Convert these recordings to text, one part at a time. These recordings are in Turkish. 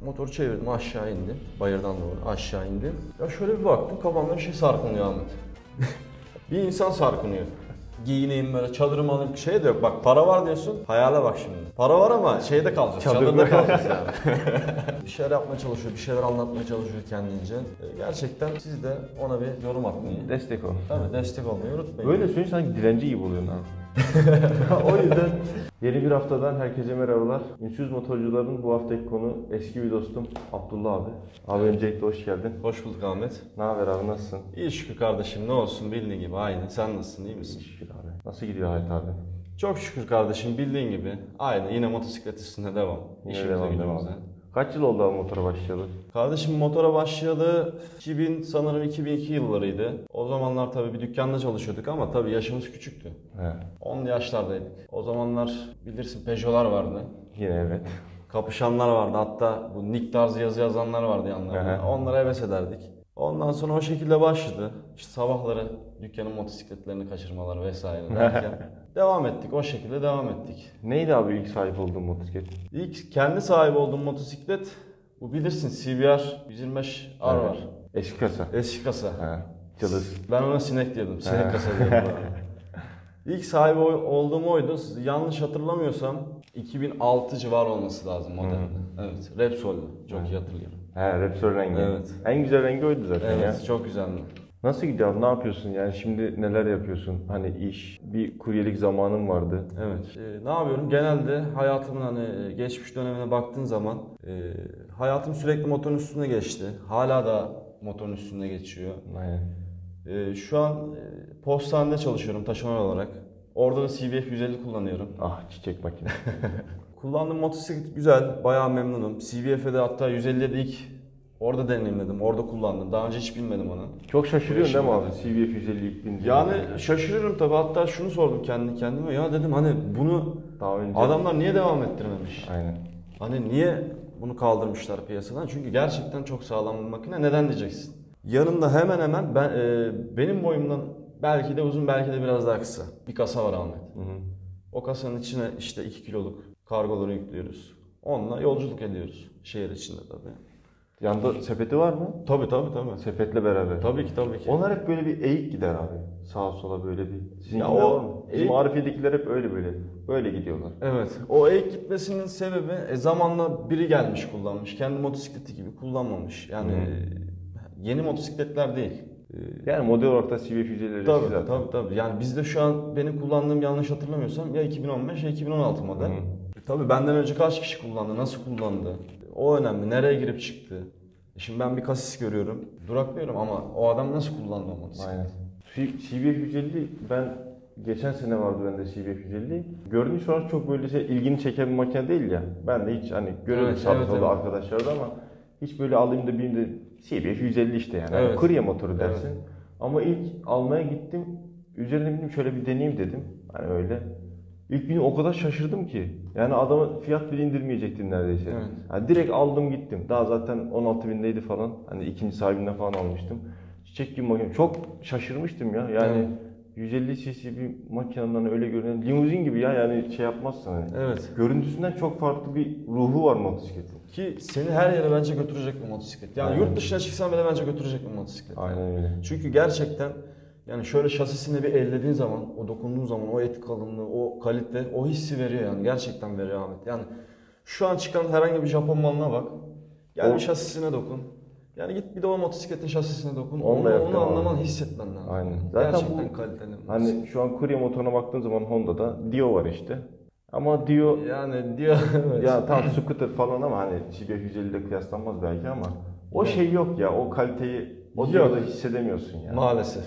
Motoru çevirdim, aşağı indim. Bayırdan doğru aşağı indim. Ya şöyle bir baktım, kafamda bir şey sarkınıyor Ahmet. Bir insan sarkınıyor. Giyineyim böyle, çadırımı alayım, şey de yok. Bak para var diyorsun, hayale bak şimdi. Para var ama şeyde kalacağız, çadırda kalacağız yani. Bir şeyler yapmaya çalışıyor, bir şeyler anlatmaya çalışıyor kendince. Gerçekten siz de ona bir yorum atmayı, Destek ol. tabii destek olmayı unutmayın. Böyle söyleyince sanki dilenci gibi oluyorsun ha. O yüzden yeni bir haftadan herkese merhabalar. Ünsüz Motorcuların bu haftaki konu eski bir dostum Abdullah abi. Abi öncelikle hoş geldin. Hoş bulduk Ahmet. Ne haber abi, nasılsın? İyi şükür kardeşim, ne olsun bildiğin gibi aynı. Sen nasılsın, iyi misin? Şükür abi. Nasıl gidiyor hayat abi? Çok şükür kardeşim, bildiğin gibi aynı. Yine motosiklet üstünde devam. Yine İşimize devam. gücümüze. Kaç yıl oldu abi motora başlayalı? Kardeşim motora başlayalı 2002 yıllarıydı. O zamanlar tabii bir dükkanda çalışıyorduk ama tabii yaşımız küçüktü. He. 10'lu yaşlardaydık. O zamanlar bilirsin Peugeot'lar vardı. Yine evet. Kapışanlar vardı. Hatta bu Nick tarzı yazı yazanlar vardı yanlarında. Onlara heves ederdik. Ondan sonra o şekilde başladı. İşte sabahları dükkanın motosikletlerini kaçırmalar vesaire derken devam ettik. O şekilde devam ettik. Neydi abi ilk sahip olduğun motosiklet? İlk kendi sahibi olduğum motosiklet, bu bilirsin CBR 125 R var. Eski kasa. Eski kasa. He. Cılız. Ben ona sinek diyordum. Sinek kasa diyordum. İlk sahibi olduğum oydu. Yanlış hatırlamıyorsam 2006 civarı olması lazım modelde. Evet. Repsol'du. Çok iyi hatırlıyorum. He, Repsol rengi. Evet. En güzel rengi oydu zaten ya. Evet. Çok güzeldi. Nasıl gidiyor? Ne yapıyorsun yani? Şimdi neler yapıyorsun? Hani iş, bir kuryelik zamanın vardı. Evet. Ne yapıyorum? Genelde hayatımın hani geçmiş dönemine baktığın zaman hayatım sürekli motorun üstünde geçti. Hala da motorun üstünde geçiyor. Aynen. Şu an postanede çalışıyorum taşeron olarak. Orada da CBF 150 kullanıyorum. Ah, çiçek makine. Kullandığım motosiklet güzel, bayağı memnunum. CBF'e de hatta 150'de ilk orada deneyimledim, orada kullandım. Daha önce hiç bilmedim onu. Çok şaşırıyorsun değil mi abi? CBF 150 ilk bindiğinde. Yani şaşırıyorum tabii. Hatta şunu sordum kendi kendime. Ya dedim hani bunu daha önce adamlar niye devam ettirmemiş? Aynen. Hani niye bunu kaldırmışlar piyasadan? Çünkü gerçekten çok sağlam bir makine. Neden diyeceksin? Yanımda hemen hemen benim boyumdan belki de uzun, belki de biraz daha kısa bir kasa var Ahmet. Hı. O kasanın içine işte 2 kiloluk kargoları yüklüyoruz. Onunla yolculuk ediyoruz. Şehir içinde tabii. Yanında sepeti var mı? Tabii. Sepetle beraber. Tabii ki. Onlar hep böyle bir eğik gider abi. Sağa sola böyle bir. Sizin Ya var o mı? Bizim Arifiye'dekiler hep öyle böyle. Böyle gidiyorlar. Evet. O eğik gitmesinin sebebi zamanla biri gelmiş kullanmış. Kendi motosikleti gibi kullanmamış. Yani yeni motosikletler değil. Yani model olarak da CBF 150'leri zaten. Tabii. Yani bizde şu an benim kullandığım, yanlış hatırlamıyorsam ya 2015 ya 2016 model. Tabii benden önce kaç kişi kullandı, nasıl kullandı? O önemli. Nereye girip çıktı? Şimdi ben bir kasis görüyorum, duraklıyorum ama o adam nasıl kullandı o motosikleti? Aynen. CBF 150 ben geçen sene vardı bende CBF 150. Görünüş olarak çok böyle ilgini çeken bir makine değil ya. Ben de hiç hani görüyorum sağda arkadaşlarda ama hiç böyle alayım da bineyim de CBF 150 işte yani. Evet. Kurye motoru dersin. Evet. Ama ilk almaya gittim. Üzerine bindim, şöyle bir deneyeyim dedim. Hani öyle. İlk gün o kadar şaşırdım ki. Yani adama fiyat bile indirmeyecektim neredeyse. Evet. Yani direkt aldım gittim. Daha zaten 16.000'deydi falan. Hani ikinci sahibinden falan almıştım. Çiçek gibi makine. Çok şaşırmıştım ya. Yani 150 cc bir makineden öyle görünen limuzin gibi ya, yani şey yapmazsın hani. Evet. Görüntüsünden çok farklı bir ruhu var motosikletin. Ki seni her yere bence götürecek bir motosiklet. Yani yurt dışına çıksan bile bence götürecek bir motosiklet. Aynen öyle. Çünkü gerçekten yani şöyle şasisine bir ellediğin zaman, o dokunduğun zaman o et kalınlığı, o kalite, o hissi veriyor yani. Gerçekten veriyor Ahmet. Yani şu an çıkan herhangi bir Japon malına bak. Gel bir şasisine dokun. Yani git bir de o motosikletin şasisine dokun. Onu anlaman, hissetmen lazım. Aynen. Zaten gerçekten bu kaliteli. Hani şu an kurye motoruna baktığın zaman Honda'da Dio var işte. Ama Dio yani Dio evet. Ya tam scooter falan ama hani CBF 150 ile kıyaslanmaz belki ama o şey yok ya, o kaliteyi o Dio'da hissedemiyorsun ya. Maalesef.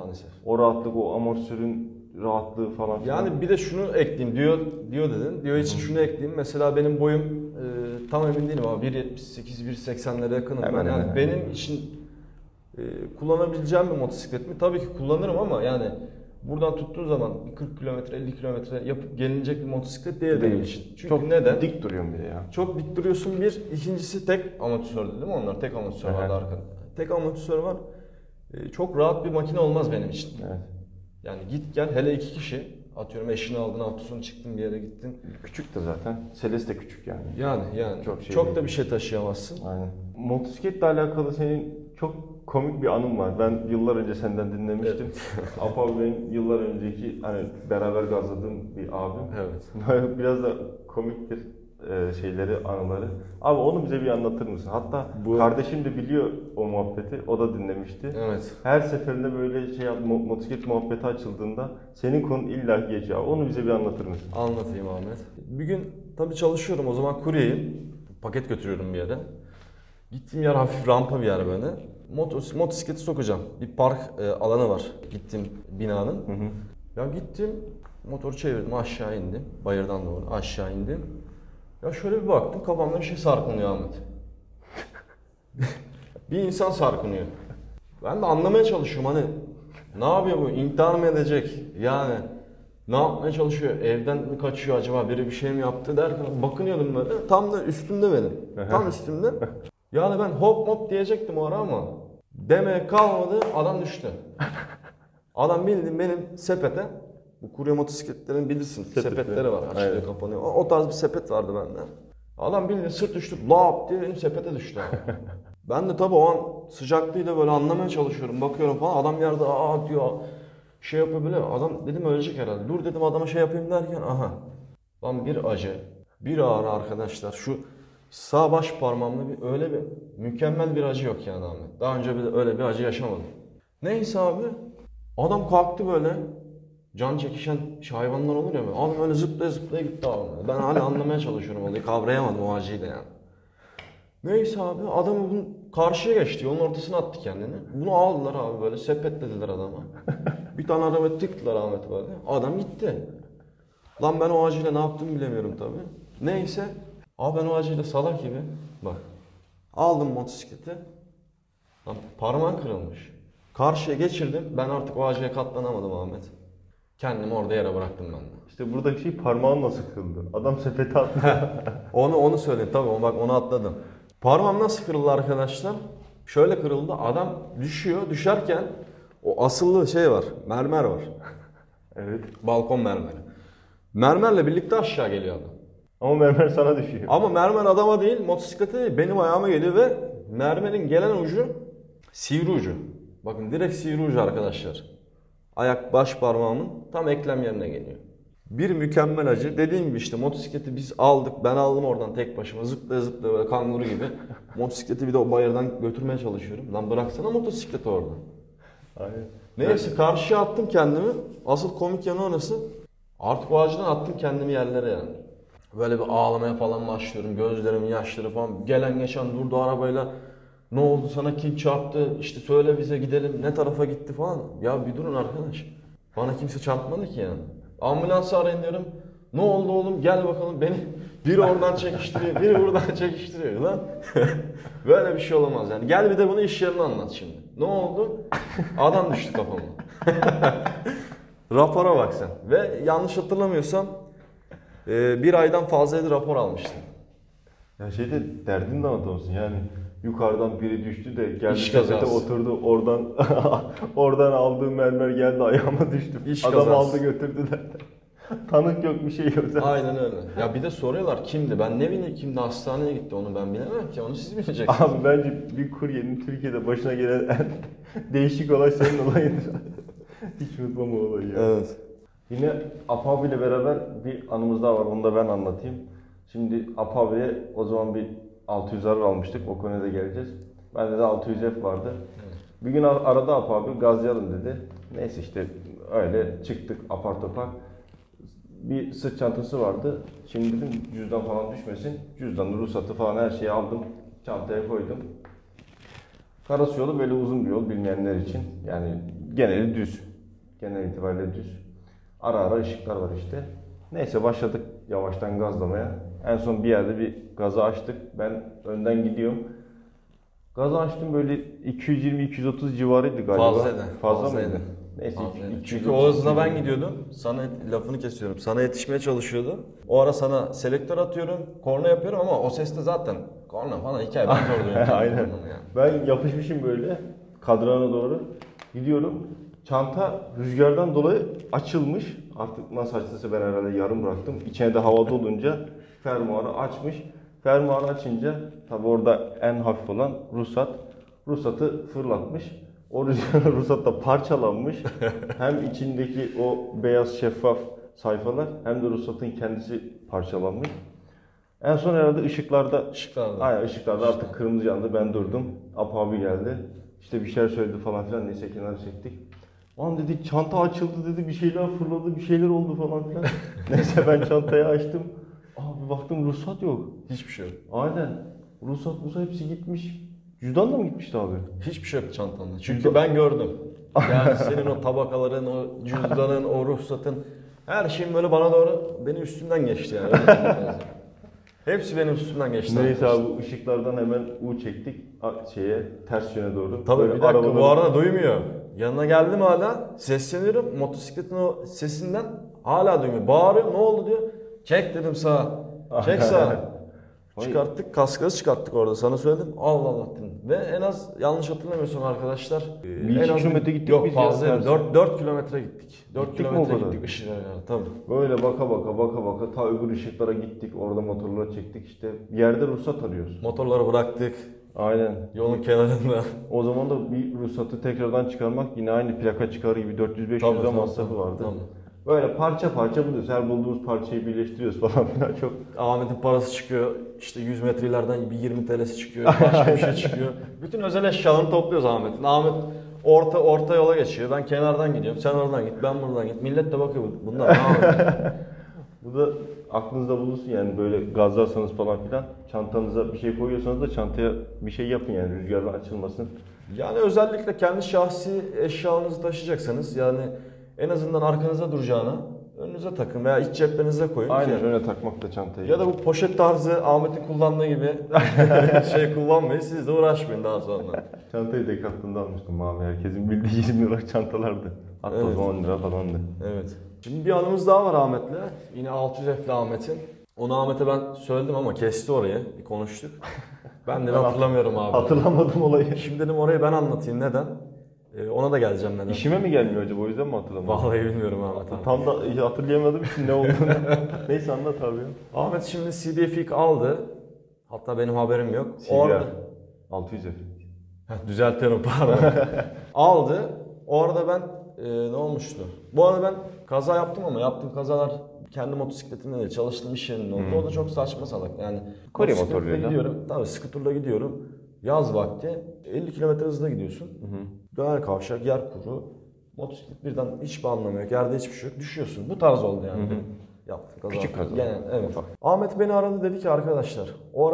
O rahatlık, o amortisörün rahatlığı falan. Yani bir de şunu ekleyeyim. Dio dedin. Dio için şunu ekleyeyim. Mesela benim boyum tam emin değilim ama 1.78 1.80'lere yakınım. Yani benim için kullanabileceğim bir motosiklet mi? Tabii ki kullanırım ama yani buradan tuttuğun zaman 40 kilometre 50 kilometre yapıp gelinecek bir motosiklet değil benim için. Çünkü çok neden? Dik duruyorsun bir de ya. Çok dik duruyorsun bir. İkincisi tek amortisör değil mi onlar? Tek amortisör var arkada. Tek amortisör var. Çok rahat bir makine olmaz benim için. Evet. Yani git gel hele 2 kişi Atıyorum eşini aldın, hafta sonu çıktın bir yere gittin. Küçük de zaten. Seles de küçük yani. Yani Çok çok değil. da bir şey taşıyamazsın. Aynen. Motosikletle alakalı senin çok komik bir anın var. Ben yıllar önce senden dinlemiştim. Apo benim yıllar önceki hani beraber gazladığım bir abim. Evet. Biraz da komiktir şeyleri, anıları. Abi onu bize bir anlatır mısın? Hatta kardeşim de biliyor o muhabbeti. O da dinlemişti. Evet. Her seferinde böyle motosiklet muhabbeti açıldığında senin konun illa geçiyor. Onu bize bir anlatır mısın? Anlatayım Ahmet. Bir gün tabii çalışıyorum, o zaman kuryeyim. Paket götürüyorum bir yere. Gittiğim yer hafif rampa bir yer böyle. Motosikleti sokacağım. Bir park alanı var gittiğim binanın. Hı hı. Ya gittim, motoru çevirdim, aşağı indim. Bayırdan doğru aşağı indim. Ya şöyle bir baktım, kafamda bir şey sarkınıyor Ahmet. Bir insan sarkınıyor. Ben de anlamaya çalışıyorum, hani ne yapıyor bu? İntihar mı edecek? Yani ne yapmaya çalışıyor? Evden mi kaçıyor acaba? Biri bir şey mi yaptı derken bakınıyordum böyle. Tam da üstümde benim. Tam üstümde. Yani ben hop hop diyecektim o ara ama demeye kalmadı, adam düştü. Adam bildiğin benim sepete, bu kurye motosikletlerin bilirsin sepetleri var, açılıyor kapanıyor. O tarz bir sepet vardı bende. Adam bildiğin sırt düştü, lap diye benim sepete düştü. Ben de tabii o an sıcaklığıyla böyle anlamaya çalışıyorum, bakıyorum falan. Adam yerde aa diyor, şey yapıyor böyle. Adam dedim ölecek herhalde. Dur dedim adama şey yapayım derken aha. Lan bir acı, bir ağrı arkadaşlar. Şu sağ baş parmağımda öyle bir mükemmel bir acı yok yani Ahmet. Daha önce öyle bir acı yaşamadım. Neyse abi. Adam kalktı böyle. Can çekişen hayvanlar olur ya. Adam öyle zıplaya zıplaya gitti abi. Ben hala anlamaya çalışıyorum olayı. Kavrayamadım o acıyı da yani. Neyse abi adam bunu karşıya geçti. Yolun ortasına attı kendini. Bunu aldılar abi böyle sepetlediler adama. Bir tane araba tıktılar Ahmet böyle. Adam gitti. Lan ben o acıyla ne yaptığımı bilemiyorum tabii. Neyse. Abi ben o acıyla salak gibi. Bak. Aldım motosikleti. Lan parmağım kırılmış. Karşıya geçirdim. Ben artık o acıya katlanamadım Ahmet. Kendimi orada yere bıraktım ben de. İşte buradaki şey parmağın nasıl kırıldı? Adam sepete attı. Onu söyleyeyim tabii, bak onu atladım. Parmağım nasıl kırıldı arkadaşlar? Şöyle kırıldı. Adam düşüyor. Düşerken o asıllı şey var. Mermer var. Evet. Balkon mermeri. Mermerle birlikte aşağı geliyor adam. Ama mermer sana düşüyor. Ama mermer adama değil, motosiklete değil, benim ayağıma geliyor ve mermerin gelen ucu sivri ucu. Bakın direkt sivri ucu arkadaşlar. Ayak baş parmağımın tam eklem yerine geliyor. Bir mükemmel acı. Dediğim gibi işte motosikleti biz aldık. Ben aldım oradan tek başıma zıplaya zıplaya böyle kanguru gibi. Motosikleti bir de o bayırdan götürmeye çalışıyorum. Lan bıraksana motosikleti orada. Aynen. Neyse karşıya attım kendimi. Asıl komik yanı orası. Artık o acıdan attım kendimi yerlere yani. Böyle bir ağlamaya falan başlıyorum. Gözlerimin yaşları falan. Gelen geçen durdu arabayla. Ne oldu sana, kim çarptı? İşte söyle bize, gidelim. Ne tarafa gitti falan. Ya bir durun arkadaş. Bana kimse çarpmadı ki yani. Ambulansı arayın diyorum. Ne oldu oğlum, gel bakalım, beni biri oradan çekiştiriyor, biri buradan çekiştiriyor lan. Böyle bir şey olamaz yani. Gel bir de bunu iş yerine anlat şimdi. Ne oldu? Adam düştü kafama. Rapora bak sen. Ve yanlış hatırlamıyorsam bir aydan fazlaydı rapor almıştım. Ya şeyde derdin de anlatamazsın yani. Yukarıdan biri düştü de geldi İş sepete kazası. oturdu, oradan aldığı mermer geldi ayağıma düştü. İş Adam kazası. aldı götürdüler. Tanık yok, bir şey yok. Aynen öyle. Ya bir de soruyorlar kimdi? Ben ne bileyim kimdi, hastaneye gitti, onu ben bilemem ki. Onu siz bileceksiniz. Abi bence bir kuryenin Türkiye'de başına gelen en değişik olay senin olayıdır. Hiç unutmam o olayı ya. Evet. Yine Apo abiyle beraber bir anımız daha var, onu da ben anlatayım. Şimdi Apo abiye o zaman bir 600'ler almıştık, o konuya da geleceğiz. Bende de 600F vardı. Bir gün arada Apo abi gazlayalım dedi. Neyse işte öyle çıktık apar topar. Bir sırt çantası vardı. Şimdi dedim cüzdan falan düşmesin. Cüzdanı, ruhsatı falan her şeyi aldım. Çantaya koydum. Karasu yolu böyle uzun bir yol bilmeyenler için. Yani geneli düz. Genel itibariyle düz. Ara ara ışıklar var işte. Neyse başladık yavaştan gazlamaya. En son bir yerde bir gazı açtık. Ben önden gidiyorum. Gazı açtım böyle 220-230 civarıydı galiba. Fazlaydı. Fazla mıydı? Neyse. Fazlaydı. 230, Çünkü o hızla ben gidiyordum. Sana lafını kesiyorum. Sana yetişmeye çalışıyordum. O ara sana selektör atıyorum. Korna yapıyorum ama o seste zaten korna falan hikaye. Ben zor duyuyorum. Aynen. Yani. Ben yapışmışım böyle kadrana doğru. Gidiyorum. çanta rüzgardan dolayı açılmış. Artık nasıl açtıysa ben herhalde yarım bıraktım. İçine de hava dolunca fermuarı açmış. Fermuarı açınca tabi orada en hafif olan ruhsatı fırlatmış. O ruhsat da parçalanmış. Hem içindeki o beyaz şeffaf sayfalar hem de ruhsatın kendisi parçalanmış. En son herhalde ışıklarda. Aynen ışıklarda artık kırmızı yandı. Ben durdum. Apo abi geldi. İşte bir şeyler söyledi falan filan. Neyse kenara çektik. Lan dedi çanta açıldı dedi. Bir şeyler fırladı. Bir şeyler oldu falan filan. Neyse ben çantayı açtım. Abi baktım ruhsat yok. Hiçbir şey yok. Aynen. Ruhsat hepsi gitmiş. Cüzdan da mı gitmişti abi? Hiçbir şey yok çantanda. Çünkü ben gördüm. Yani senin o tabakaların, o cüzdanın, o ruhsatın her şeyin böyle bana doğru benim üstümden geçti yani. Hepsi benim üstümden geçti. Neyse abi ışıklardan hemen U çektik ters yöne doğru. Tabii böyle bir dakika arabadan... bu arada duymuyor. Yanına geldim hala sesleniyorum motosikletin o sesinden hala duymuyor. Bağırıyor ne oldu diyor. Çek dedim sağa. Çek sağa. Çıkarttık kaskları çıkarttık orada sana söyledim. Allah Allah dedim. Ve en az yanlış hatırlamıyorsam arkadaşlar. Bir 2 kilometre gittik yok, biz fazla ya. 4 kilometre gittik. 4 Gittik mi kilometre o kadar? gittik ışığa yani tabii. Böyle baka baka ta öbür ışıklara gittik. Orada motorları çektik işte. Bir yerde ruhsat arıyoruz. Motorları bıraktık. Aynen. Yolun kenarında. O zaman da bir ruhsatı tekrardan çıkarmak yine aynı plaka çıkarı gibi 400-500 lira masrafı vardı. Tabii. Böyle parça buluyoruz. Her bulduğumuz parçayı birleştiriyoruz falan filan çok. Ahmet'in parası çıkıyor. İşte 100 metre ileriden bir 20 TL'si çıkıyor. Başka bir şey çıkıyor. Bütün özel eşyalarını topluyoruz Ahmet'in. Ahmet orta yola geçiyor. Ben kenardan gidiyorum. Sen oradan git. Ben buradan git. Millet de bakıyor. Bunlar ne yapıyor? Bu da aklınızda bulunsun yani böyle gazlarsanız falan filan çantanıza bir şey koyuyorsanız da çantaya bir şey yapın yani rüzgardan açılmasın. Yani özellikle kendi şahsi eşyalarınızı taşıyacaksanız yani en azından arkanıza duracağına önünüze takın veya iç ceplerinize koyun. Aynen öne takmak da çantayı. Ya da bu poşet tarzı Ahmet'in kullandığı gibi şey kullanmayın. Siz de uğraşmayın daha sonra. Çantayı Decathlon'da almıştım mavi. Herkesin bildiği 20 lira çantalardı. Hatta Evet. o zaman 10 lira falandı. Evet. Şimdi bir anımız daha var Ahmet'le. Yine 600 F'li Ahmet'in. Onu Ahmet'e ben söyledim ama kesti orayı. Bir konuştuk. Ben de hatırlamıyorum abi. Hatırlamadım olayı. Şimdi dedim orayı ben anlatayım. Neden? Ona da geleceğim neden. İşime mi gelmiyor acaba o yüzden mi hatırlamadım? Vallahi bilmiyorum Ahmet abi. Tam da hatırlayamadım için ne olduğunu. Neyse anlat abi. Ahmet şimdi CBF ilk aldı. Hatta benim haberim yok. CBR. 600 F. Düzeltiyorum pardon. Aldı. O arada ben ne olmuştu? Bu arada ben kaza yaptım ama yaptığım kazalar kendi motosikletimle de çalıştığım iş yerinde oldu. O da çok saçma salak. Yani Kore motosikletle motoruyla. gidiyorum. Tabii skuterla gidiyorum. Yaz vakti 50 km hızla gidiyorsun. Döner kavşak, yer kuru. Motosiklet birden hiçbir anlamı yok. Yerde hiçbir şey yok. Düşüyorsun. Bu tarz oldu yani. Yaptığım kaza. Küçük kaza. Genel, evet. Ufak. Ahmet beni aradı dedi ki arkadaşlar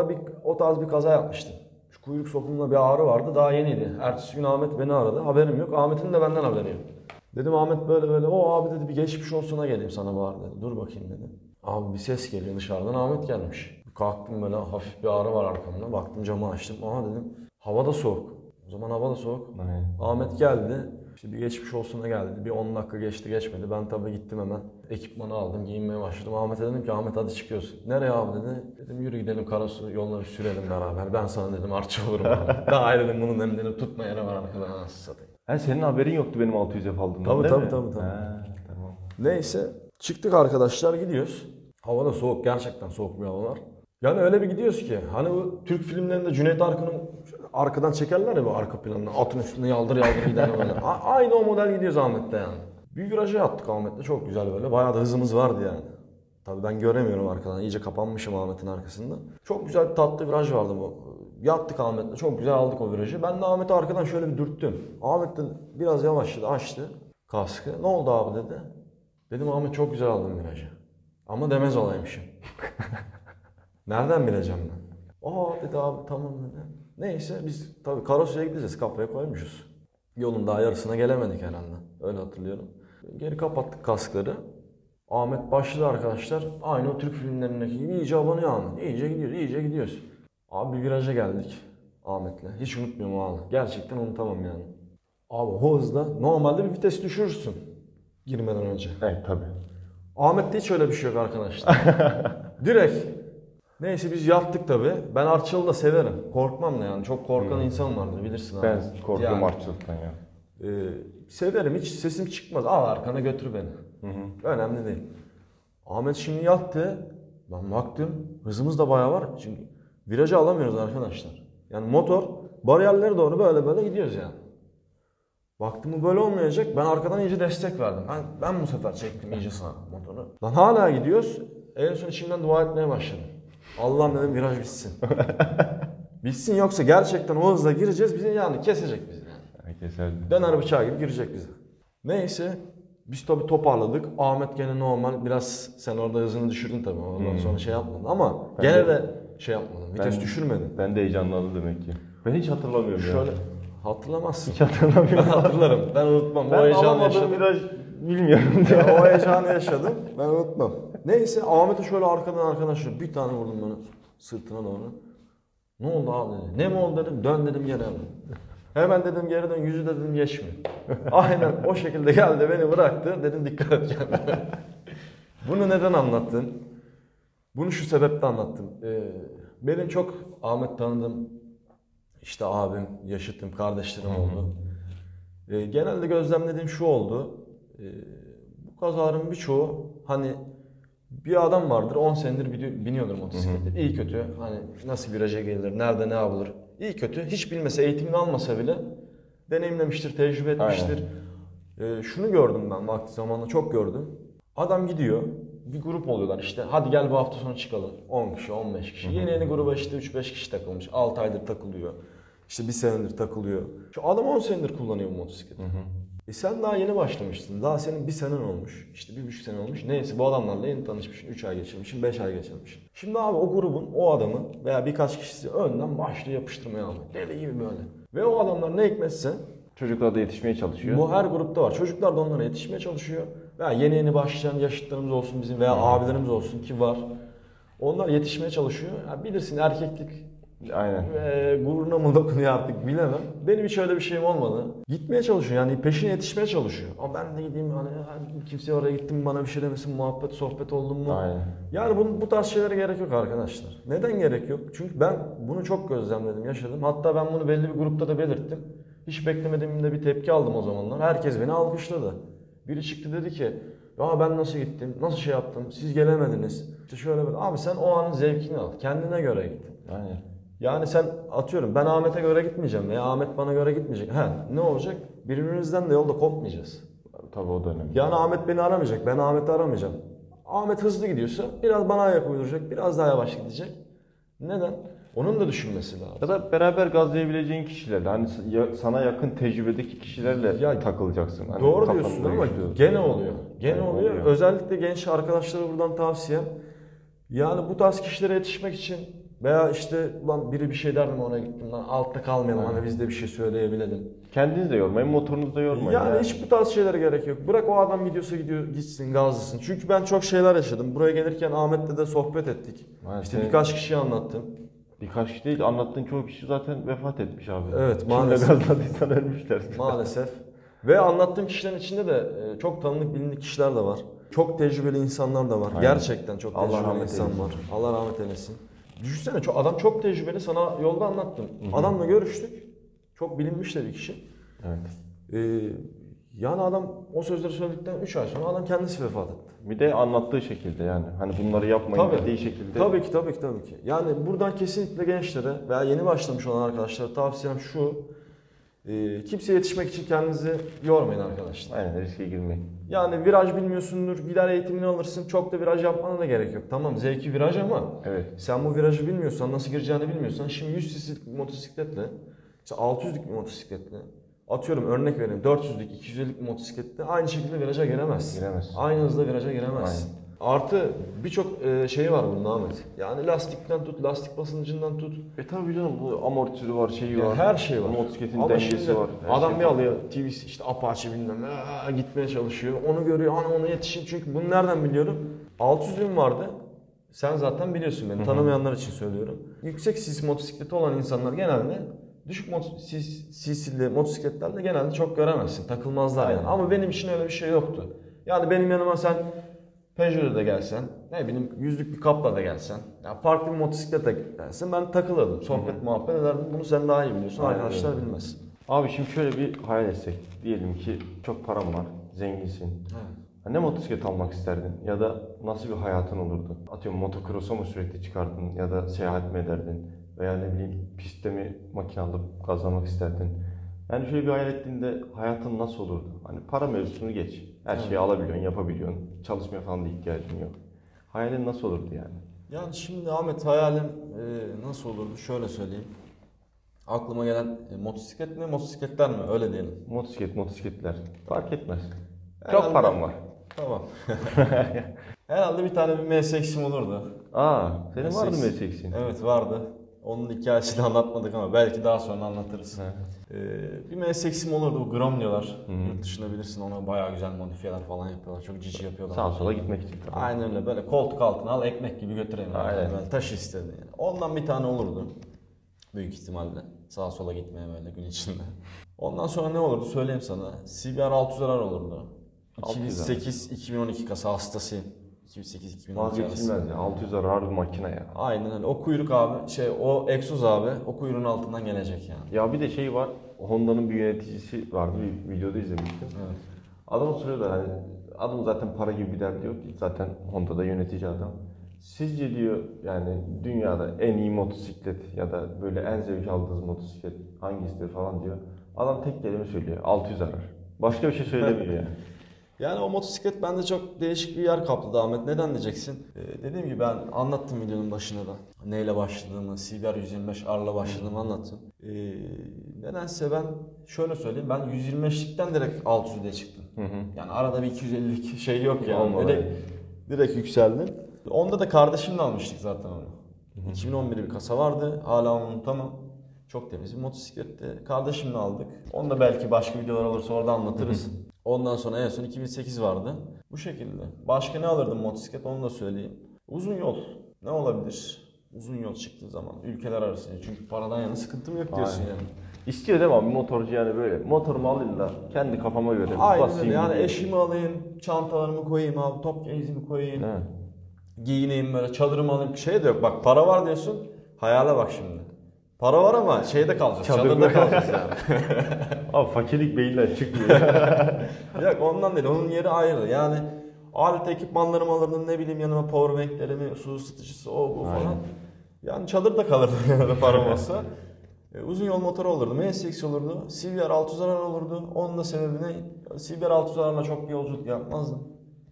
o tarz bir kaza yapmıştım. Şu kuyruk sokumunda bir ağrı vardı daha yeniydi. Ertesi gün Ahmet beni aradı. Haberim yok. Ahmet'in de benden haberi yok. Dedim Ahmet böyle. O abi dedi bir geçmiş olsuna geleyim sana bari dedi. Dur bakayım dedi. Abi bir ses geliyor dışarıdan Ahmet gelmiş. Kalktım böyle hafif bir ağrı var arkamda. Baktım camı açtım. Aha dedim hava da soğuk. O zaman hava da soğuk. Ahmet geldi. İşte bir geçmiş olsuna geldi. Bir 10 dakika geçti geçmedi. Ben tabii gittim hemen. Ekipmanı aldım, giyinmeye başladım. Ahmet'e dedim ki Ahmet hadi çıkıyorsun. Nereye abi dedi. Dedim yürü gidelim Karasu yolları sürelim beraber. Ben sana dedim artçı olurum abi. Daha dedim bunun hem dedim tutma yere var arkadan nasıl satayım. Senin haberin yoktu benim 600 F aldığımdan Tabii değil mi? tabii. Tamam. Neyse çıktık arkadaşlar gidiyoruz. Hava da soğuk gerçekten soğuk bir hava var. Yani öyle bir gidiyoruz ki hani bu Türk filmlerinde Cüneyt Arkın'ın arkadan çekerler ya bu arka planına atın üstünde yaldır giden böyle. Aynı o model gidiyoruz Ahmet'te yani. Bir viraja attık Ahmet'te çok güzel böyle bayağı da hızımız vardı yani. Tabii ben göremiyorum arkadan iyice kapanmışım Ahmet'in arkasında. Çok güzel bir tatlı viraj vardı bu. Yattık Ahmet'le çok güzel aldık o virajı. Ben de Ahmet'i arkadan şöyle bir dürttüm. Ahmet de biraz yavaşladı açtı kaskı. Ne oldu abi dedi. Dedim Ahmet çok güzel aldın virajı. Ama demez olaymışım. Nereden bileceğim ben? Dedi abi tamam dedi. Neyse biz tabii Karasu'ya gideceğiz kafaya koymuşuz. Yolun daha yarısına gelemedik herhalde. Öyle hatırlıyorum. Geri kapattık kaskları. Ahmet başladı arkadaşlar. Aynı o Türk filmlerindeki gibi iyice abanıyor Ahmet. İyice gidiyoruz. Abi bir viraja geldik Ahmet'le. Hiç unutmuyorum o anı. Gerçekten unutamam yani. Abi o hızla normalde bir vites düşürürsün girmeden önce. Evet tabii. Ahmet'te hiç öyle bir şey yok arkadaşlar. Direkt. Neyse biz yattık tabi. Ben Arçalı'da severim. Korkmam da yani. Çok korkan insan vardır bilirsin abi. Ben korkuyorum yani, artçılıktan ya. Severim, hiç sesim çıkmaz. Al arkana götür beni. Önemli değil. Ahmet şimdi yattı. Ben baktım hızımız da bayağı var. Çünkü virajı alamıyoruz arkadaşlar. Yani motor bariyerlere doğru böyle gidiyoruz yani. Baktım bu böyle olmayacak. Ben arkadan iyice destek verdim. Ben bu sefer çektim iyice sağa motoru. Lan hala gidiyoruz. En son içimden dua etmeye başladım. Allah'ım dedim viraj bitsin. Bitsin yoksa gerçekten o hızla gireceğiz. Bizi yani kesecek bizi yani. Keserdi. Döner bıçağı gibi girecek bize. Neyse biz tabii toparladık. Ahmet gene normal. Biraz sen orada hızını düşürdün tabii. Ondan sonra şey yapmadın ama gene de şey yapmadın. Vites düşürmedin. Ben de heyecanlandım demek ki. Ben hiç hatırlamıyorum Şöyle ya. hatırlamazsın. Hiç hatırlamıyorum. Ben hatırlarım. Ben unutmam. Ben o heyecanı alamadığım yaşadım. viraj bilmiyorum. Ya, o heyecanı yaşadım. Ben unutmam. Neyse Ahmet'e şöyle arkadan arkadaşlar bir tane vurdum bana sırtına doğru. Ne oldu abi dedi. Ne mi oldu dedim. Dön dedim geri hemen. Hemen dedim geri dön. Yüzü dedim geçmiyor. Aynen o şekilde geldi beni bıraktı. Dedim dikkat et kendine. Bunu neden anlattın? Bunu şu sebeple anlattım. Benim çok Ahmet tanıdığım işte abim, yaşıtım, kardeşlerim oldu. Genelde gözlemlediğim şu oldu. Bu kazaların birçoğu hani bir adam vardır 10 senedir biniyordur motosiklete. İyi kötü hani nasıl viraja gelir, nerede ne yapılır. İyi kötü hiç bilmese, eğitimini almasa bile deneyimlemiştir, tecrübe etmiştir. Şunu gördüm ben vakti zamanında çok gördüm. Adam gidiyor, bir grup oluyorlar işte hadi gel bu hafta sonu çıkalım. 10 kişi, 15 kişi. Yeni gruba işte 3-5 kişi takılmış. 6 aydır takılıyor. İşte bir senedir takılıyor. Şu adam 10 senedir kullanıyor bu motosikleti. Sen daha yeni başlamışsın. Daha senin bir senen olmuş. İşte 1,5 sene olmuş. Neyse bu adamlarla yeni tanışmışsın. 3 ay geçirmişsin, 5 ay geçirmişsin. Şimdi abi o grubun, o adamın veya birkaç kişisi önden başlıyor yapıştırmaya almak. Deli gibi böyle. Ve o adamlar ne hikmetse Çocuklar da yetişmeye çalışıyor. bu her grupta var. Çocuklar da onlara yetişmeye çalışıyor. Veya yeni başlayan yaşıtlarımız olsun bizim veya abilerimiz olsun ki var. Onlar yetişmeye çalışıyor. Ya bilirsin erkeklik Aynen. gururuna mı dokunuyor artık bilemem. Benim hiç öyle bir şeyim olmadı. Gitmeye çalışıyor yani peşine yetişmeye çalışıyor. Ama ben de gideyim hani kimseye oraya gittim bana bir şey demesin muhabbet sohbet oldum mu? Aynen. Yani bu tarz şeylere gerek yok arkadaşlar. Neden gerek yok? Çünkü ben bunu çok gözlemledim, yaşadım. Hatta ben bunu belli bir grupta da belirttim. Hiç beklemediğimde bir tepki aldım o zamanlar. Herkes beni alkışladı. Biri çıktı dedi ki ya ben nasıl gittim, nasıl şey yaptım, siz gelemediniz. İşte şöyle böyle. Abi sen o anın zevkini al, kendine göre git. Aynen. Yani sen atıyorum ben Ahmet'e göre gitmeyeceğim veya Ahmet bana göre gitmeyecek. Ne olacak? Birbirimizden de yolda kopmayacağız. Tabii o da önemli. Yani Ahmet beni aramayacak, ben Ahmet'i aramayacağım. Ahmet hızlı gidiyorsa biraz bana ayak uyduracak, biraz daha yavaş gidecek. Neden? Onun da düşünmesi lazım. Ya da beraber gazlayabileceğin kişilerle, hani sana yakın tecrübedeki kişilerle Ya, takılacaksın. Hani doğru kafanı diyorsun ama uyuşturuyorsun. gene oluyor. Gene Yani oluyor. oluyor. Özellikle genç arkadaşlara buradan tavsiyem. Yani bu tarz kişilere yetişmek için veya işte ulan biri bir şey derdim ona gittim lan altta kalmayalım hani biz de bir şey söyleyebilelim. Kendinizi de yormayın, motorunuzu da yormayın. Yani hiç bu tarz şeylere gerek yok. Bırak o adam gidiyorsa gidiyor gitsin gazlasın. Çünkü ben çok şeyler yaşadım. Buraya gelirken Ahmet'le de sohbet ettik. Yani İşte senin- birkaç kişiye anlattım. Birkaç kişi değil, anlattığın çoğu kişi zaten vefat etmiş abi. Evet, Kimle maalesef. gazladıysan ölmüşler. Maalesef. Ve anlattığım kişilerin içinde de çok tanınık bilindik kişiler de var. Çok tecrübeli insanlar da var. Aynen. Gerçekten çok Allah tecrübeli rahmet insan eylesin. var. Allah rahmet eylesin. Düşünsene adam çok tecrübeli sana yolda anlattım. Adamla görüştük. Çok bilinmiş de bir kişi. Evet. Yani adam o sözleri söyledikten 3 ay sonra adam kendisi vefat etti. Bir de anlattığı şekilde yani. Hani bunları yapmayın dediği şekilde. Tabii ki. Yani buradan kesinlikle gençlere veya yeni başlamış olan arkadaşlara tavsiyem şu. Kimseye yetişmek için kendinizi yormayın arkadaşlar. Aynen, riske girmeyin. Yani viraj bilmiyorsundur, gider eğitimini alırsın. Çok da viraj yapmana da gerek yok. Tamam zevki viraj ama Evet. sen bu virajı bilmiyorsan, nasıl gireceğini bilmiyorsan şimdi 100 cc'lik bir motosikletle, işte 600'lük bir motosikletle, atıyorum örnek vereyim 400'lük, 250'lik bir motosikletle aynı şekilde viraja giremezsin. Giremezsin. Aynı hızda viraja giremezsin. Artı birçok şey var bunun Ahmet. Yani lastikten tut, lastik basıncından tut. Tabii canım, bu amortisörü var, şeyi Ya var. her şey var. Motosikletin Ama dengesi şimdi var. her adam şey bir var. alıyor TV'si işte Apache bilmem gitmeye çalışıyor. Onu görüyor ona yetişin çünkü bunu nereden biliyorum? 600'üm vardı. Sen zaten biliyorsun beni. Tanımayanlar için söylüyorum. Yüksek cc motosikleti olan insanlar genelde düşük cc'li motosikletlerle genelde çok göremezsin. Takılmazlar yani. Ama benim için öyle bir şey yoktu. Yani benim yanıma sen Peugeot'da da gelsen, ne bileyim yüzlük bir kapla da gelsen, ya farklı bir motosikletle gelsen ben takılırdım. Sohbet muhabbet ederdim. Bunu sen daha iyi biliyorsun. Aynen Arkadaşlar öyle. bilmez. Abi şimdi şöyle bir hayal etsek. Diyelim ki çok param var, zenginsin. Evet. Ne motosiklet almak isterdin? Ya da nasıl bir hayatın olurdu? Atıyorum motokrosa mı sürekli çıkardın ya da seyahat mi ederdin? Veya ne bileyim pistte mi makine alıp gazlamak isterdin? Yani şöyle bir hayal ettiğinde hayatın nasıl olurdu? Hani para mevzusunu geç. Her şeyi alabiliyorsun, yapabiliyorsun. Çalışmaya falan da ihtiyacın yok. Hayalin nasıl olurdu yani? Yani şimdi Ahmet hayalim nasıl olurdu? Şöyle söyleyeyim. Aklıma gelen motosiklet mi, motosikletler mi? Öyle diyelim. Motosikletler. Fark etmez. Herhalde- Çok param var. Tamam. Herhalde bir tane bir MSX'im olurdu. Senin vardı mı SX'in? Evet vardı. Onun hikayesini anlatmadık ama belki daha sonra anlatırız. Bir MSX'im olurdu. Bu Grom diyorlar. Yurt dışında bilirsin, ona bayağı güzel modifiyeler falan yapıyorlar. Çok cici yapıyorlar. Sağa sola gitmek için. Tabii. Aynen öyle. Böyle koltuk altına al, ekmek gibi götüreyim. Aynen. Böyle taşı istedi yani. Ondan bir tane olurdu. Büyük ihtimalle. Sağa sola gitmeye böyle gün içinde. Ondan sonra ne olurdu söyleyeyim sana. CBR 600'ler olurdu. 2008-2012 kasa hastasıyım. 2008-2012 arası. Vazgeçilmez ya. 600 arar bir makine ya. Aynen öyle. O kuyruk abi, o egzoz abi, o kuyruğun altından gelecek yani. Ya bir de şey var. Honda'nın bir yöneticisi vardı. Bir videoda izlemiştim. Evet. Adam soruyorlar hani adam zaten para gibi bir derdi yok. Zaten Honda'da yönetici adam. Sizce diyor yani dünyada en iyi motosiklet ya da böyle en zevk aldığınız motosiklet hangisidir falan diyor. Adam tek kelime söylüyor. 600 arar. Başka bir şey söylemiyor yani. Yani o motosiklet bende çok değişik bir yer kapladı Ahmet. Neden diyeceksin? Dediğim gibi ben anlattım videonun başında da. Neyle başladığımı, CBR 125 R'la başladığımı anlattım. Nedense ben şöyle söyleyeyim. Ben 125'likten direkt 600'e çıktım. Yani arada bir 250'lik şey yok yani. Olmadı. Direkt yükseldim. Onda da kardeşimle almıştık zaten onu. 2011 bir kasa vardı. Hala onu unutamam. Çok temiz bir motosikletti. Kardeşimle aldık. Onu da belki başka videolar olursa orada anlatırız. Ondan sonra en son 2008 vardı. Bu şekilde. Başka ne alırdım motosiklet onu da söyleyeyim. Uzun yol. Ne olabilir? Uzun yol çıktığı zaman. Ülkeler arası. Çünkü paradan yana sıkıntım yok diyorsun Aynen. yani. İstiyor değil mi abi motorcu yani böyle. Motorumu alayım da kendi kafama göre Aynen basayım. öyle. Yani gideyim. eşimi alayım, çantalarımı koyayım abi, top case'imi koyayım. He. Giyineyim böyle, çadırımı alayım. Şey de yok. Bak para var diyorsun. Hayale bak şimdi. Para var ama şeyde kalacağız. Çadırda kalacağız yani. Abi fakirlik beyinden çıkmıyor. Yok ondan değil. Onun yeri ayrı. Yani alet ekipmanlarımı alırdım, ne bileyim yanıma powerbanklerimi, su ısıtıcısı, o bu falan. Aynen. Yani çadırda kalırdım yani param olsa. Uzun yol motoru olurdu. MSX olurdu. CBR 600'ler olurdu. Onun da sebebi ne? CBR 600'larla çok bir yolculuk yapmazdım.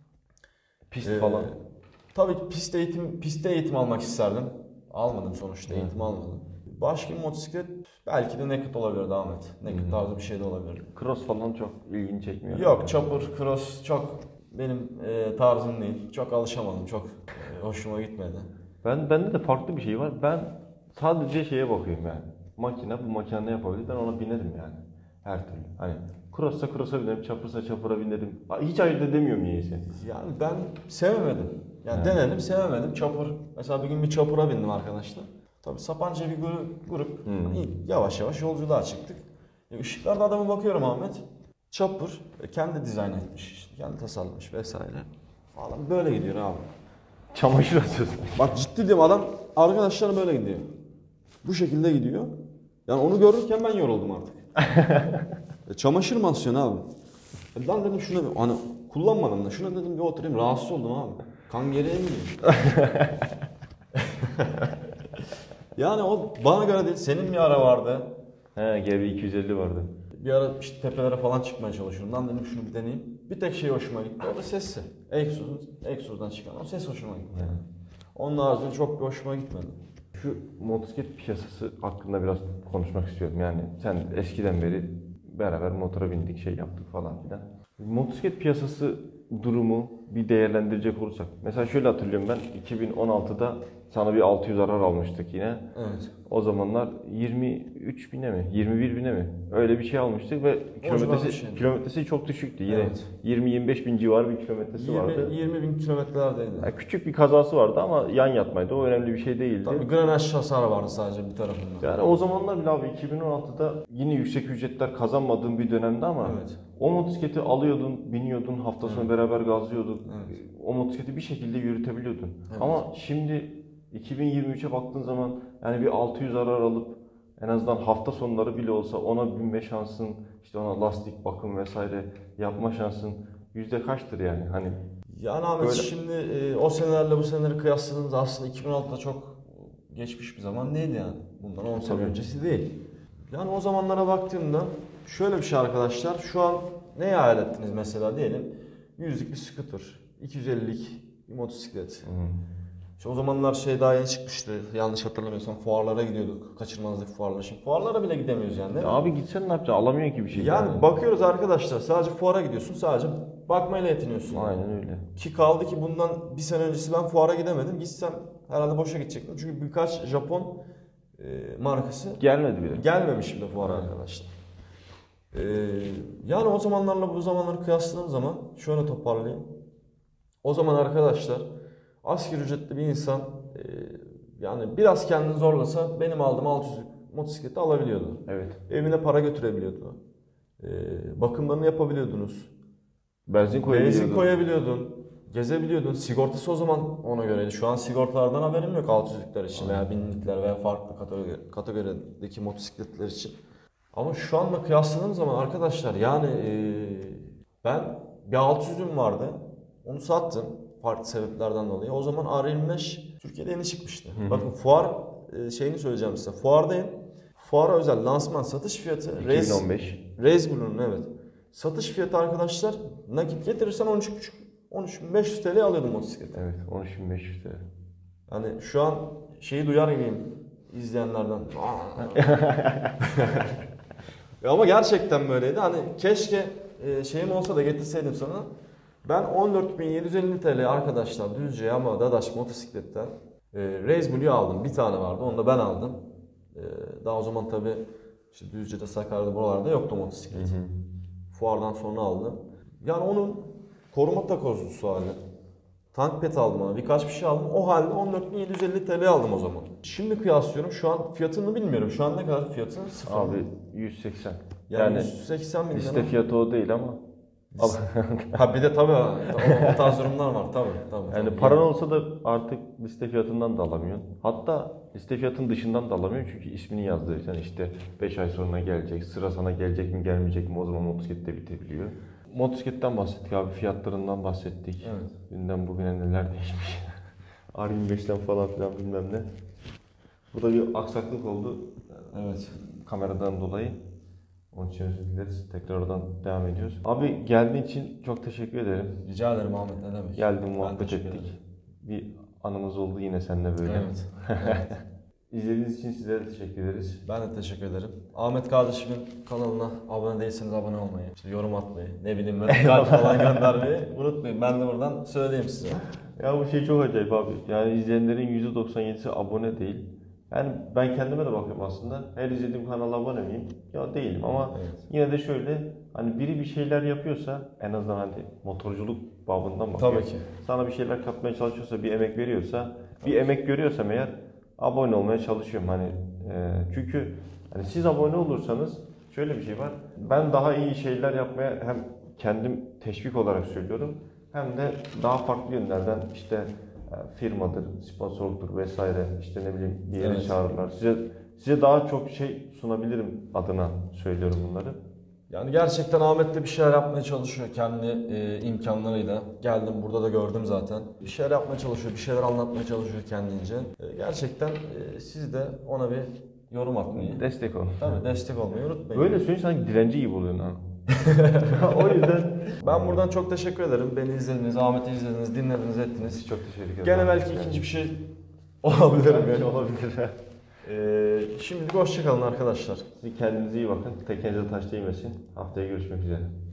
Pist falan. Tabii ki pistte eğitim almak isterdim. Almadım sonuçta, eğitim almadım. Başka bir motosiklet belki de Naked olabilirdi Ahmet. Naked tarzı bir şey de olabilirdi. Cross falan çok ilgini çekmiyor. Yok, chopper, cross çok benim tarzım değil. Çok alışamadım, çok hoşuma gitmedi. Bende de farklı bir şey var. Ben sadece şeye bakıyorum yani. Bu makine ne yapabilir? Ben ona binerim yani. Her türlü. Hani cross'a binerim, chopper'sa chopper'a binerim. Hiç ayırt edemiyorum niyeyse. Yani ben sevemedim. Yani denedim, sevemedim. Chopper, mesela bir gün bir chopper'a bindim arkadaşlar. Tabii Sapanca bir grup. Yavaş yavaş yolculuğa çıktık. Işıklarda adama bakıyorum Ahmet. Chopper kendi dizayn etmiş, işte, kendi tasarlamış vesaire. Adam böyle gidiyor abi. Çamaşır atıyorsun. Bak ciddi diyorum, adam arkadaşlar böyle gidiyor. Bu şekilde gidiyor. Yani onu görürken ben yoruldum artık. Çamaşır mı asıyorsun abi? Lan dedim şuna bir, hani kullanmadım da şuna dedim bir oturayım, rahatsız oldum abi. Kan geriye mi gidiyor? Yani o bana göre değil. Senin bir ara vardı. He, GB 250 vardı. Bir ara işte tepelere falan çıkmaya çalışıyorum. Lan dedim şunu bir deneyeyim. Bir tek şey hoşuma gitti. O da sesi. Egzozdan çıkan o ses hoşuma gitti. Yani. Onun haricinde çok bir hoşuma gitmedi. Şu motosiklet piyasası hakkında biraz konuşmak istiyorum. Yani sen eskiden beri beraber motora bindik, şey yaptık falan filan. Motosiklet piyasası durumu bir değerlendirecek olursak. Mesela şöyle hatırlıyorum ben 2016'da sana bir 600 arar almıştık yine. Evet. O zamanlar 23 bine mi? 21 bine mi? Öyle bir şey almıştık ve kilometresi çok düşüktü. Yine Evet. 20-25 bin civarı bir kilometresi vardı. 20 bin kilometrelerdeydi. Yani küçük bir kazası vardı ama yan yatmaydı. O önemli bir şey değildi. Tabii granaj hasarı vardı sadece bir tarafında. Yani o zamanlar bile abi 2016'da yine yüksek ücretler kazanmadığım bir dönemde ama Evet. o motosikleti alıyordun, biniyordun, hafta sonu beraber gazlıyorduk. Evet. O motosikleti bir şekilde yürütebiliyordun. Evet. Ama şimdi 2023'e baktığın zaman yani bir 600 arar alıp en azından hafta sonları bile olsa ona binme şansın, işte ona lastik bakım vesaire yapma şansın yüzde kaçtır yani? Hani Yani Ahmet böyle... şimdi o senelerle bu seneleri kıyasladığımızda aslında 2016'da çok geçmiş bir zaman değil yani. Bundan 10 sene öncesi değil. Yani o zamanlara baktığımda şöyle bir şey arkadaşlar. Şu an ne hayal ettiniz mesela diyelim. 100'lük bir scooter, 250'lik bir motosiklet. İşte o zamanlar şey daha yeni çıkmıştı. Yanlış hatırlamıyorsam fuarlara gidiyorduk. Kaçırmazlık fuarlara. Şimdi fuarlara bile gidemiyoruz yani değil mi? Abi gitsen ne yapacaksın? Alamıyorsun ki bir şey. Yani bakıyoruz arkadaşlar, sadece fuara gidiyorsun, sadece bakmayla yetiniyorsun. Aynen öyle. Ki kaldı ki bundan bir sene öncesi ben fuara gidemedim. Gitsem herhalde boşa gidecektim. Çünkü birkaç Japon markası Gelmedi bile. gelmemiş bile fuara arkadaşlar. Yani o zamanlarla bu zamanları kıyasladığım zaman şöyle toparlayayım. O zaman arkadaşlar asgari ücretli bir insan yani biraz kendini zorlasa benim aldığım 600'lük motosikleti alabiliyordu. Evet. Evine para götürebiliyordu. Bakımlarını yapabiliyordunuz. Benzin koyabiliyordun. Gezebiliyordun. Sigortası o zaman ona göreydi. Şu an sigortalardan haberim yok 600'lükler için veya 1000'likler veya farklı kategorideki motosikletler için. Ama şu anla kıyasladığım zaman arkadaşlar yani ben bir 600'üm vardı. Onu sattım farklı sebeplerden dolayı. O zaman R25 Türkiye'de yeni çıkmıştı. Bakın fuar şeyini söyleyeceğim size. Fuardayım. Fuara özel lansman satış fiyatı 2015. Race Blue'nun evet. Satış fiyatı arkadaşlar nakit getirirsen 13.500 TL alıyordum motosikleti. Evet 13.500 TL. Hani şu an şeyi duyar gibiyim izleyenlerden. Ama gerçekten böyleydi. Hani keşke şeyim olsa da getirseydim sana. Ben 14.750 TL arkadaşlar Düzce Yamaha Dadaş motosikletten Race Blue'yu aldım. Bir tane vardı. Onu da ben aldım. Daha o zaman tabii işte Düzce'de, Sakarya'da buralarda yoktu motosiklet. Fuardan sonra aldım. Yani onun koruma takozlusu hali. Tank pet aldım ona. Birkaç bir şey aldım. O halde 14.750 TL aldım o zaman. Şimdi kıyaslıyorum. Şu an fiyatını bilmiyorum. Şu an ne kadar fiyatı? Sıfır. Abi 180. Yani 180 bin lira. Liste fiyatı o değil ama. Ha bir de tabii o tarz durumlar var tabii. Yani tabii. paran olsa da artık liste fiyatından da alamıyorsun. Hatta liste fiyatının dışından da alamıyorsun çünkü ismini yazdırırsan işte 5 ay sonra gelecek, sıra sana gelecek mi gelmeyecek mi o zaman motosiklet de bitebiliyor. Motosikletten bahsettik abi, fiyatlarından bahsettik. Evet. Dünden bugüne neler değişmiş. R25'ten falan filan bilmem ne. Bu da bir aksaklık oldu. Evet. Kameradan dolayı. Onun için özür dileriz. Tekrar oradan devam ediyoruz. Abi geldiğin için çok teşekkür ederim. Rica ederim Ahmet, ne demek. Geldin, muhabbet ettik. Bir anımız oldu yine seninle böyle. Evet. İzlediğiniz için size de teşekkür ederiz. Ben de teşekkür ederim. Ahmet kardeşimin kanalına abone değilseniz abone olmayı, işte yorum atmayı, ne bileyim böyle kalp falan göndermeyi unutmayın. Ben de buradan söyleyeyim size. Ya bu şey çok acayip abi. Yani izleyenlerin %97'si abone değil. Yani ben kendime de bakıyorum aslında. Her izlediğim kanala abone miyim? Ya değilim ama yine de şöyle hani biri bir şeyler yapıyorsa en azından hani motorculuk babından bakıyorum. Tabii ki. Sana bir şeyler katmaya çalışıyorsa, bir emek veriyorsa, bir emek görüyorsam eğer abone olmaya çalışıyorum. Hani çünkü hani siz abone olursanız şöyle bir şey var. Ben daha iyi şeyler yapmaya hem kendim teşvik olarak söylüyorum hem de daha farklı yönlerden işte firmadır, sponsorluktur vesaire işte ne bileyim bir yere çağırırlar. Size daha çok şey sunabilirim adına söylüyorum bunları. Yani gerçekten Ahmet de bir şeyler yapmaya çalışıyor kendi imkanlarıyla. Geldim burada da gördüm zaten. Bir şeyler yapmaya çalışıyor, bir şeyler anlatmaya çalışıyor kendince. Gerçekten siz de ona bir yorum atmayı, Destek olun. tabii destek olmayı unutmayın. Böyle söyleyince sanki dilenci gibi oluyorsun ha. O yüzden ben buradan çok teşekkür ederim. Beni izlediniz, Ahmet'i izlediniz, dinlediniz, ettiniz. çok teşekkür ederim. Gene belki ikinci bir şey olabilir. Belki olabilir. Şimdilik hoşçakalın arkadaşlar. Siz kendinize iyi bakın. Tekenize taş değmesin. Haftaya görüşmek üzere.